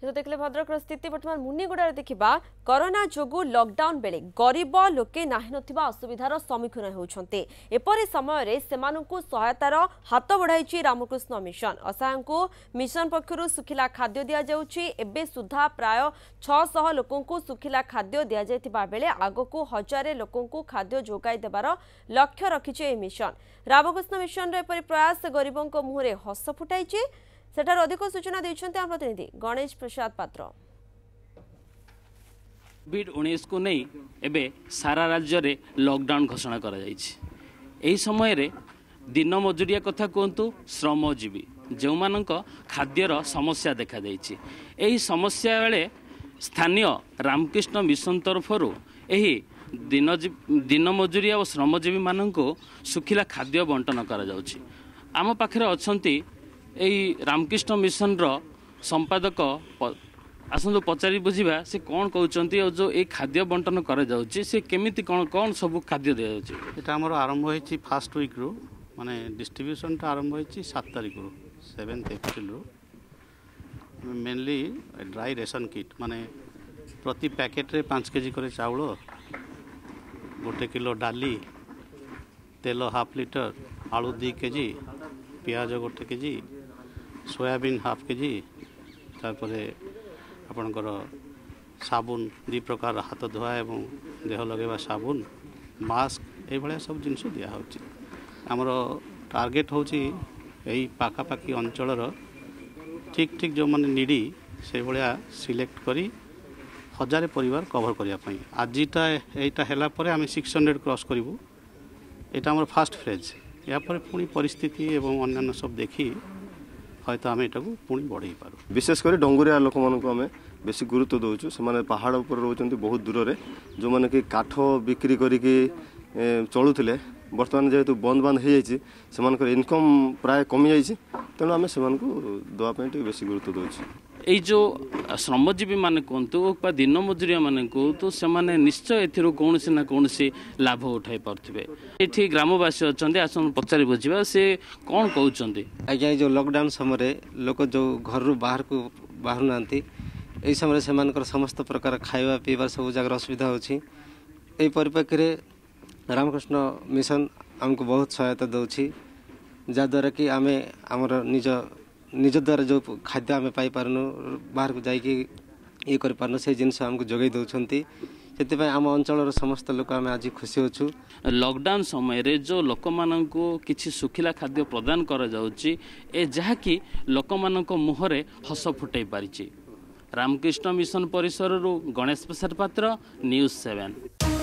तो देखले भद्रक स्थिति बर्तमान मुनिगुड़ा देखा कोरोना जोगु लॉकडाउन बेले गरीब लोके नाही नथिबा असुविधार सम्मुखीन होउछन्ते। एपरि समय रे सेमानंकु सहायतार हाथ बढ़ाई रामकृष्ण मिशन। असहायंकु मिशन पक्षरु सुखिला खाद्य दिया जाउछि। एबे सुधा प्राय 600 लोकंकु सुखिला खाद्य दिया जायतिबा बेले आगकु हजारे लोकंकु खाद्य जोगाई देबार लक्ष्य रखिछि ए मिशन। रामकृष्ण मिशन रे एपरि प्रयास गरीबंक मुहरे हस फुटाइछि। सेठार अधिक सूचना देइछन्ते आम प्रतिनिधि गणेश प्रसाद पात्र। कोविड-19 को नहीं एबे सारा राज्य रे लॉकडाउन घोषणा करा जाइछि। एही समय रे दिन मजुरिया कथा कहतु श्रमजीवी जो मानक खाद्यर समस्या देखा जाइछि। एही समस्या बेले स्थानीय रामकृष्ण मिशन तरफरु एही दिन मजुरिया और श्रमजीवी मानक सुखिला खाद्य बंटन करा जाउछि। आम पाखरे अछंती एही रामकृष्ण मिशन रो संपादक आसंतु पचारि बुझिबा से कौन कहउचंती और जो ए खाद्य बंटन करे जाउची से केमिति कौन सब खाद्य दे जाउची। एटा हमर आरंभ होईची फर्स्ट वीक रो माने डिस्ट्रीब्यूशन टा आरंभ होईची 7 तारिख रो 7 अप्रैल रो। मेनली ड्राई रेशन किट माने प्रति पैकेट रे 5 केजी करे चाउल 1 किलो डाली तेल हाफ लिटर आलू 2 केजी प्याज 1 केजी सोयाबीन हाफ केजी तारपरे आपणकर साबुन 2 प्रकार हाथ धोआ एवं देह लगेवा साबुन मास्क ये भाया सब जिनस दिया होची। आमर टार्गेट होची यही पाखापाखी अंचल ठीक ठीक जो मैंने निडी से भाया सिलेक्ट करी 1000 परिवार कवर करने। आजटा यहीटा है आम 600 क्रॉस करूँ। यहाँ आम फास्ट फेज यापर पुणी परिस्थिति एवं अन्य सब देखी हयतो आम एटा पुणी बढ़ई पार। विशेषकर डंगुरिया लोक मानक आम बेसी गुरुत्व दौचु। से पहाड़ उपर रोचंती बहुत दूर रे जो माने कि काठ बिक्री करिके चलुथिले वर्तमान जेहेतु बंद बांध हो जाइए से इनकम प्राय कमी जाइए तेणु आम से दवाई बेसी गुरुत्व दौचु। এই जो श्रमजीवी माने कहतु दिन मजुरिया माने तो से निश्चय एथिरो कौनसी ना कौनसी लाभ उठाई पार्थिबे। एठी ग्रामवासी अछंदे आसन पचारि बुझिबा से कौन कहउचंदी। आज्ञा जो लॉकडाउन समय लोक जो घर बाहर को बाहर नांती एई समय से समस्त प्रकार खाଇବା पीबार सब जगह असुविधा होछि। एई परिप्रेक्षी रे रामकृष्ण मिशन हमको बहुत सहायता दउछि जाद्वारा कि आमे हमर निज द्वारा जो खाद्य आम पाइपारनु बाहर को जाइए ये कर से जिनस आमको जोगाई दौरान से आम अंचल समस्त लोक आम आज खुशी अच्छु। लॉकडाउन समय रे जो लोक माननको किछि सुखिला खाद्य प्रदान करा जाउची ए जहाँकि लोक माननको मुहरे हस फुटाई पारिछि। रामकृष्ण मिशन परिसर गणेश प्रसाद पात्र न्यूज़ 7।